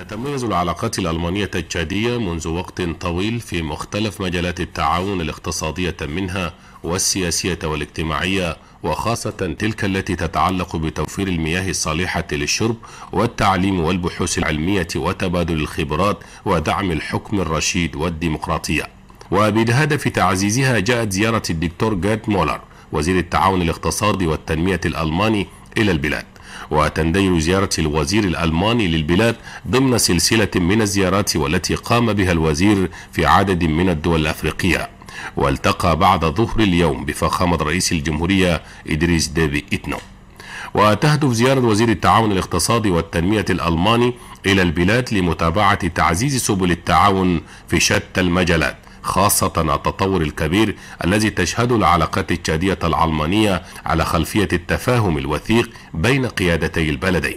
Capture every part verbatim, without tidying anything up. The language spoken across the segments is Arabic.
تتميز العلاقات الألمانية التشادية منذ وقت طويل في مختلف مجالات التعاون الاقتصادية منها والسياسية والاجتماعية، وخاصة تلك التي تتعلق بتوفير المياه الصالحة للشرب والتعليم والبحوث العلمية وتبادل الخبرات ودعم الحكم الرشيد والديمقراطية. وبهدف تعزيزها جاءت زيارة الدكتور جيرت مولر وزير التعاون الاقتصادي والتنمية الألماني إلى البلاد، وتندرج زيارة الوزير الألماني للبلاد ضمن سلسلة من الزيارات والتي قام بها الوزير في عدد من الدول الأفريقية. والتقى بعد ظهر اليوم بفخامة رئيس الجمهورية إدريس ديبي إتنو. وتهدف زيارة وزير التعاون الاقتصادي والتنمية الألماني إلى البلاد لمتابعة تعزيز سبل التعاون في شتى المجالات، خاصة التطور الكبير الذي تشهده العلاقات التشادية الألمانية على خلفية التفاهم الوثيق بين قيادتي البلدين،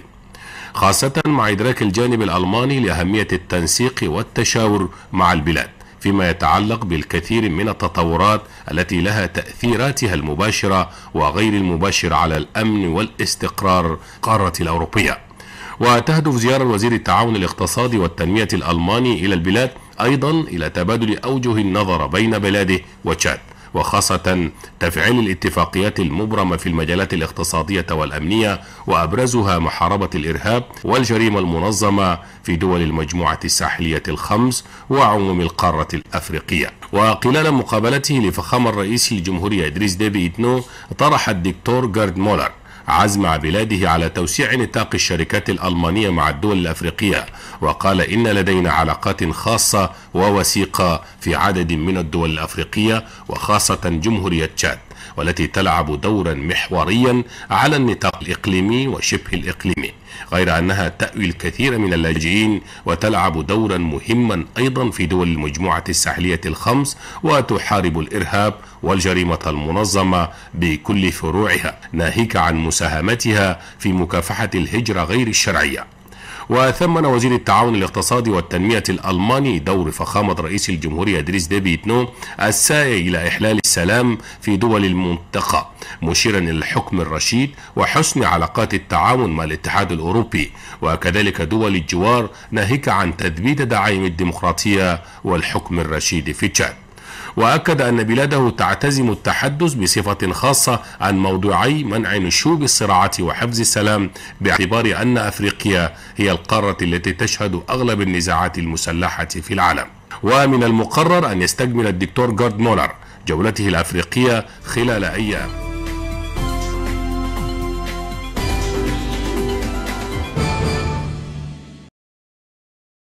خاصة مع إدراك الجانب الألماني لأهمية التنسيق والتشاور مع البلاد فيما يتعلق بالكثير من التطورات التي لها تأثيراتها المباشرة وغير المباشرة على الأمن والاستقرار القارة الأوروبية. وتهدف زيارة وزير التعاون الاقتصادي والتنمية الألماني إلى البلاد أيضا إلى تبادل أوجه النظر بين بلاده وتشاد، وخاصة تفعيل الاتفاقيات المبرمة في المجالات الاقتصادية والأمنية، وأبرزها محاربة الإرهاب والجريمة المنظمة في دول المجموعة الساحلية الخمس وعموم القارة الأفريقية. وخلال مقابلته لفخامة رئيس الجمهورية إدريس ديبي إتنو، طرح الدكتور جيرت مولر عزم بلاده على توسيع نطاق الشركات الألمانية مع الدول الأفريقية، وقال إن لدينا علاقات خاصة ووثيقة في عدد من الدول الأفريقية وخاصة جمهورية تشاد، والتي تلعب دورا محوريا على النطاق الإقليمي وشبه الإقليمي، غير أنها تأوي الكثير من اللاجئين وتلعب دورا مهما أيضا في دول المجموعة الساحلية الخمس، وتحارب الإرهاب والجريمة المنظمة بكل فروعها، ناهيك عن مساهمتها في مكافحة الهجرة غير الشرعية. وثمن وزير التعاون الاقتصادي والتنمية الألماني دور فخامة رئيس الجمهورية إدريس ديبي إتنو السعي إلى إحلال السلام في دول المنطقة، مشيرا إلى الحكم الرشيد وحسن علاقات التعاون مع الاتحاد الأوروبي وكذلك دول الجوار، ناهيك عن تثبيت دعائم الديمقراطية والحكم الرشيد في تشاد. وأكد أن بلاده تعتزم التحدث بصفة خاصة عن موضوعي منع نشوب الصراعات وحفظ السلام، باعتبار أن أفريقيا هي القارة التي تشهد أغلب النزاعات المسلحة في العالم. ومن المقرر أن يستكمل الدكتور جيرت مولر جولته الأفريقية خلال أيام